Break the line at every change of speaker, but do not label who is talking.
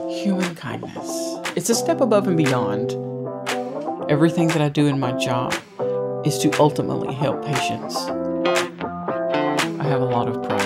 Human kindness. It's a step above and beyond everything that I do in my job is to ultimately help patients. I have a lot of pride